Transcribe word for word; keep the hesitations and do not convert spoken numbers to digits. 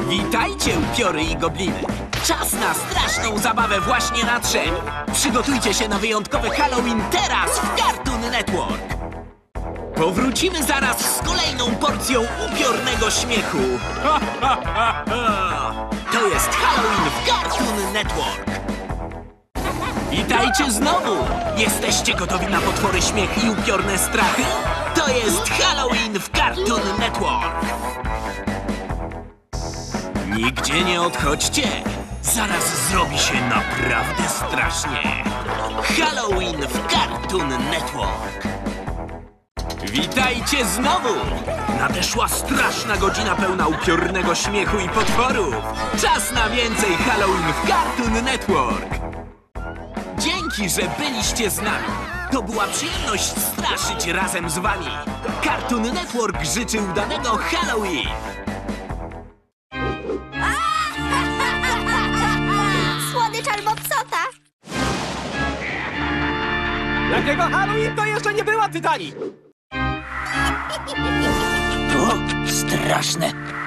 Witajcie, upiory i gobliny! Czas na straszną zabawę właśnie nadszedł! Przygotujcie się na wyjątkowy Halloween teraz w Cartoon Network! Powrócimy zaraz z kolejną porcją upiornego śmiechu! Ha, ha, ha, ha. To jest Halloween w Cartoon Network! Witajcie znowu! Jesteście gotowi na potwory śmiech i upiorne strachy? To jest Halloween w Cartoon Network! Nigdzie nie odchodźcie! Zaraz zrobi się naprawdę strasznie! Halloween w Cartoon Network! Witajcie znowu! Nadeszła straszna godzina pełna upiornego śmiechu i potworów! Czas na więcej Halloween w Cartoon Network! Dzięki, że byliście z nami! To była przyjemność straszyć razem z wami! Cartoon Network życzy udanego Halloween! Słodycz albo psota. Takiego Halloween to jeszcze nie była, Tytani! O, straszne!